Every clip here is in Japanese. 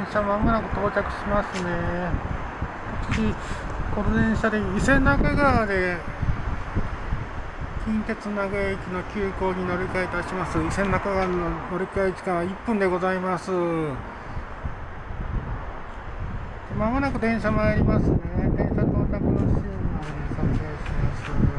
車まもなく到着しますね。私、この電車で伊勢中川で近鉄名古屋駅の急行に乗り換えいたします。伊勢中川の乗り換え時間は1分でございます。まもなく電車参りますね。電車到着のシーンを撮影します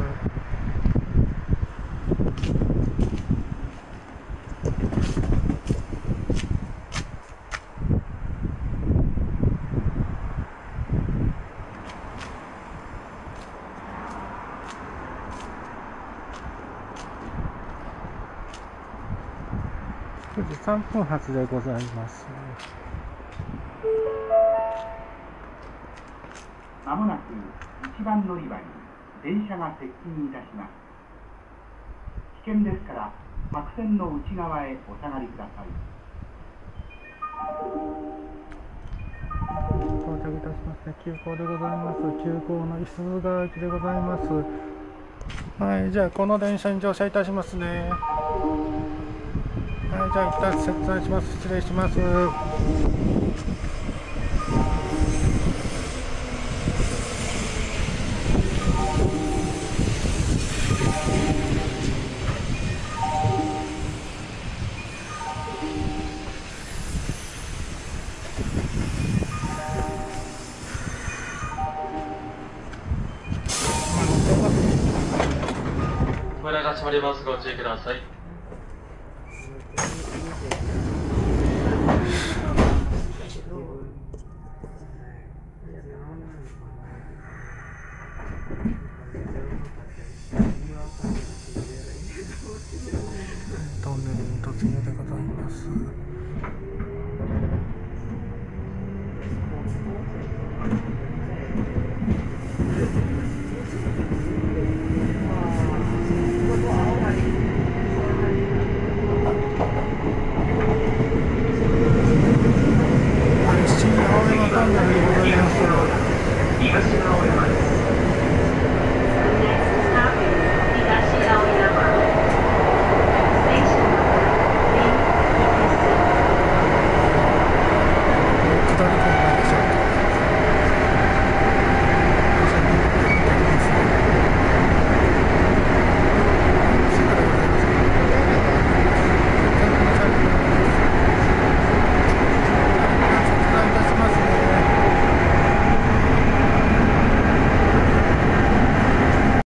。9時3分発でございます。 まもなく1番乗り場に電車が接近いたします。危険ですから白線の内側へお下がりください。 到着いたしますね。急行でございます。急行のいすゞ川駅でございます。はい、じゃあこの電車に乗車いたしますね。はい、じゃあ一旦切断します。失礼します。 扉が閉まります。ご注意ください。 トンネルに突入でございます。